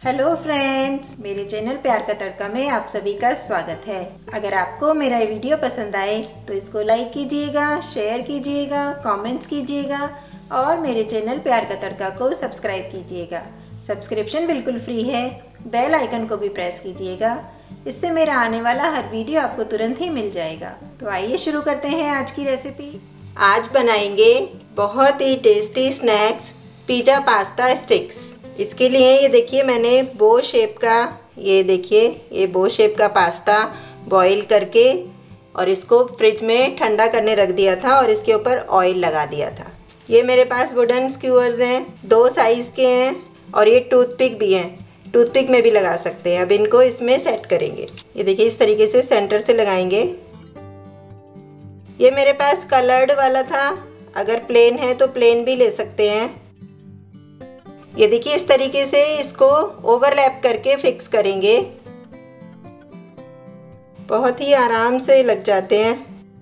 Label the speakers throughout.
Speaker 1: Hello friends, मेरे channel प्यार का तड़का में आप सभी का स्वागत है। अगर आपको मेरा ये वीडियो पसंद आए तो इसको लाइक कीजिएगा, शेयर कीजिएगा, कमेंट्स कीजिएगा और मेरे चैनल प्यार का तड़का को सब्सक्राइब कीजिएगा। सब्सक्रिप्शन बिल्कुल फ्री है। बेल आइकन को भी प्रेस कीजिएगा, इससे मेरा आने वाला हर वीडियो आपको तुरंत ही मिल जाएगा। तो आइए शुरू करते हैं आज की रेसिपी। आज बनाएंगे बहुत ही tasty snacks pizza pasta sticks. इसके लिए ये देखिए मैंने बो शेप का ये बो शेप का पास्ता बॉईल करके और इसको फ्रिज में ठंडा करने रख दिया था और इसके ऊपर ऑयल लगा दिया था। ये मेरे पास वुडन स्क्यूअर्स हैं, 2 साइज़ के हैं और ये टूथपिक भी हैं, टूथपिक में भी लगा सकते हैं। अब इनको इसमें सेट करेंगे। ये देखिए इस तरीके से सेंटर से लगाएंगे। ये मेरे पास कलर्ड वाला था, अगर प्लेन है तो प्लेन भी ले सकते हैं। ये देखिए इस तरीके से इसको ओवरलैप करके फिक्स करेंगे। बहुत ही आराम से लग जाते हैं।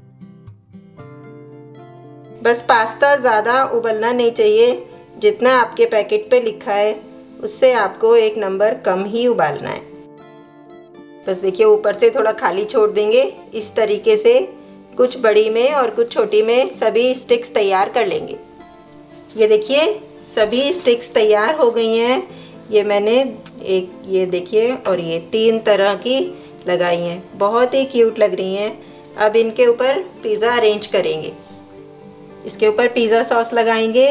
Speaker 1: बस पास्ता ज़्यादा उबलना नहीं चाहिए, जितना आपके पैकेट पे लिखा है उससे आपको 1 नंबर कम ही उबालना है। बस देखिए ऊपर से थोड़ा खाली छोड़ देंगे। इस तरीके से कुछ बड़ी में और कुछ छोटी में सभी स्टिक्स तैयार कर लेंगे। ये देखिए सभी स्टिक्स तैयार हो गई हैं। ये मैंने ये देखिए और ये 3 तरह की लगाई हैं, बहुत ही क्यूट लग रही हैं। अब इनके ऊपर पिज़्ज़ा अरेंज करेंगे। इसके ऊपर पिज़्ज़ा सॉस लगाएंगे।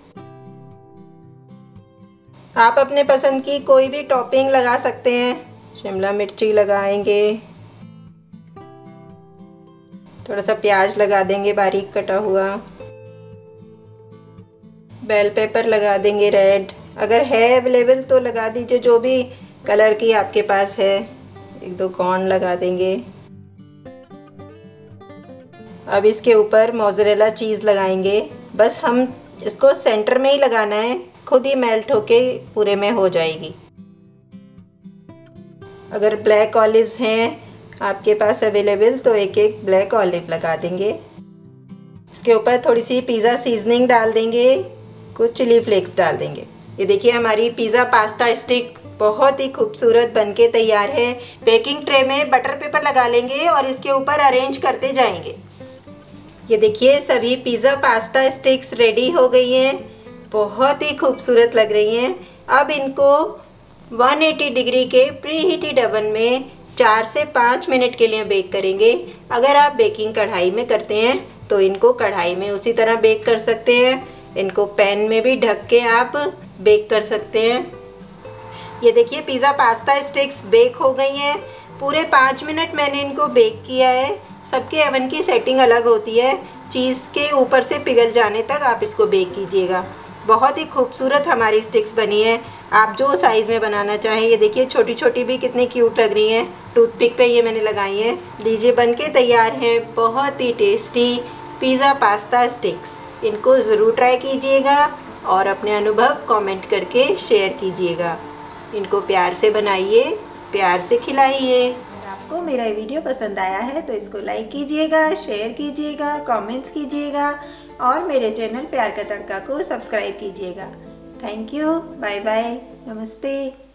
Speaker 1: आप अपने पसंद की कोई भी टॉपिंग लगा सकते हैं। शिमला मिर्ची लगाएंगे, थोड़ा सा प्याज लगा देंगे बारीक कटा हुआ, बेल पेपर लगा देंगे रेड, अगर है अवेलेबल तो लगा दीजिए, जो भी कलर की आपके पास है। 1-2 कॉर्न लगा देंगे। अब इसके ऊपर मोज़रेला चीज़ लगाएंगे। बस हम इसको सेंटर में ही लगाना है, खुद ही मेल्ट होके पूरे में हो जाएगी। अगर ब्लैक ऑलिव्स हैं आपके पास अवेलेबल तो 1-1 ब्लैक ऑलिव लगा देंगे। इसके ऊपर थोड़ी सी पिज़्ज़ा सीजनिंग डाल देंगे, कुछ चिली फ्लेक्स डाल देंगे। ये देखिए हमारी पिज़्ज़ा पास्ता स्टिक बहुत ही खूबसूरत बनके तैयार है। बेकिंग ट्रे में बटर पेपर लगा लेंगे और इसके ऊपर अरेंज करते जाएंगे। ये देखिए सभी पिज़्ज़ा पास्ता स्टिक्स रेडी हो गई हैं, बहुत ही खूबसूरत लग रही हैं। अब इनको 180 डिग्री के प्री हीटेड ओवन में 4 से 5 मिनट के लिए बेक करेंगे। अगर आप बेकिंग कढ़ाई में करते हैं तो इनको कढ़ाई में उसी तरह बेक कर सकते हैं। इनको पैन में भी ढक के आप बेक कर सकते हैं। ये देखिए पिज़्ज़ा पास्ता स्टिक्स बेक हो गई हैं। पूरे 5 मिनट मैंने इनको बेक किया है। सबके ओवन की सेटिंग अलग होती है। चीज़ के ऊपर से पिघल जाने तक आप इसको बेक कीजिएगा। बहुत ही खूबसूरत हमारी स्टिक्स बनी है। आप जो साइज़ में बनाना चाहें। ये देखिए छोटी छोटी भी कितनी क्यूट लग रही हैं। टूथपिक पे ये मैंने लगाई हैं। लीजिए बन के तैयार हैं बहुत ही टेस्टी पिज़्ज़ा पास्ता स्टिक्स। इनको ज़रूर ट्राई कीजिएगा और अपने अनुभव कमेंट करके शेयर कीजिएगा। इनको प्यार से बनाइए, प्यार से खिलाइए। अगर आपको मेरा वीडियो पसंद आया है तो इसको लाइक कीजिएगा, शेयर कीजिएगा, कमेंट्स कीजिएगा और मेरे चैनल प्यार का तड़का को सब्सक्राइब कीजिएगा। थैंक यू, बाय बाय, नमस्ते।